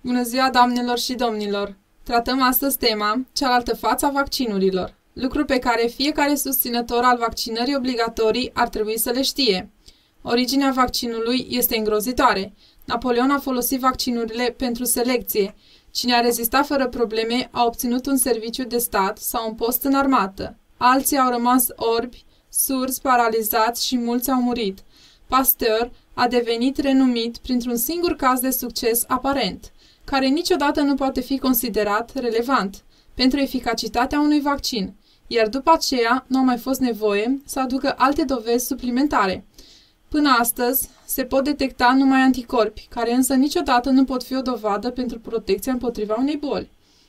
Bună ziua, doamnelor și domnilor! Tratăm astăzi tema cealaltă față a vaccinurilor, lucru pe care fiecare susținător al vaccinării obligatorii ar trebui să le știe. Originea vaccinului este îngrozitoare. Napoleon a folosit vaccinurile pentru selecție. Cine a rezistat fără probleme a obținut un serviciu de stat sau un post în armată. Alții au rămas orbi, surzi, paralizați și mulți au murit. Pasteur a devenit renumit printr-un singur caz de succes aparent, care niciodată nu poate fi considerat relevant pentru eficacitatea unui vaccin, iar după aceea nu a mai fost nevoie să aducă alte dovezi suplimentare. Până astăzi se pot detecta numai anticorpi, care însă niciodată nu pot fi o dovadă pentru protecția împotriva unei boli.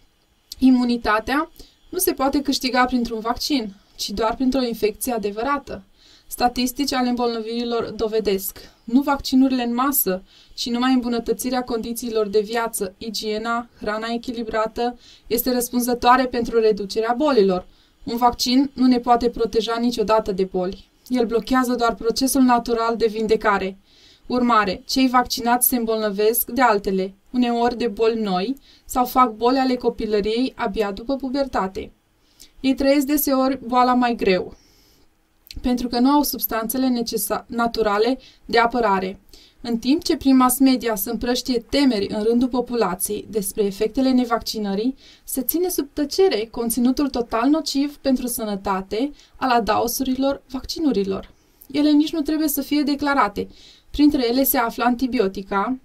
Imunitatea nu se poate câștiga printr-un vaccin, ci doar printr-o infecție adevărată. Statistici ale îmbolnăvirilor dovedesc nu vaccinurile în masă, ci numai îmbunătățirea condițiilor de viață, igiena, hrana echilibrată este răspunzătoare pentru reducerea bolilor. Un vaccin nu ne poate proteja niciodată de boli. El blochează doar procesul natural de vindecare. Urmare, cei vaccinați se îmbolnăvesc de altele, uneori de boli noi, sau fac boli ale copilăriei abia după pubertate. Ei trăiesc deseori boala mai greu, pentru că nu au substanțele naturale de apărare. În timp ce prin mass media se împrăștie temeri în rândul populației despre efectele nevaccinării, se ține sub tăcere conținutul total nociv pentru sănătate al adausurilor vaccinurilor. Ele nici nu trebuie să fie declarate. Printre ele se află antibiotica,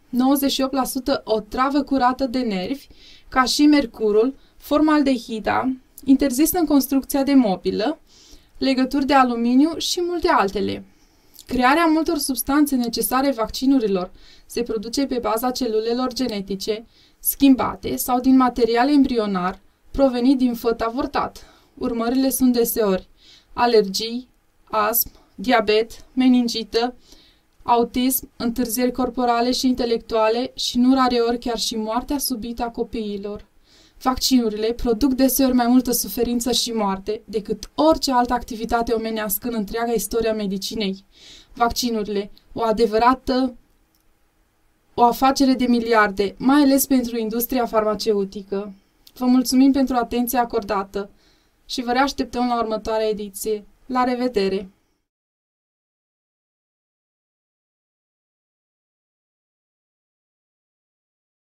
98% o travă curată de nervi, ca și mercurul, formaldehida, interzis în construcția de mobilă, legături de aluminiu și multe altele. Crearea multor substanțe necesare vaccinurilor se produce pe baza celulelor genetice, schimbate sau din material embrionar provenit din făt avortat. Urmările sunt deseori alergii, astm, diabet, meningită, autism, întârzieri corporale și intelectuale și nu rareori chiar și moartea subită a copiilor. Vaccinurile produc deseori mai multă suferință și moarte decât orice altă activitate omenească în întreaga istoria medicinei. Vaccinurile, o afacere de miliarde, mai ales pentru industria farmaceutică. Vă mulțumim pentru atenția acordată și vă reașteptăm la următoarea ediție. La revedere!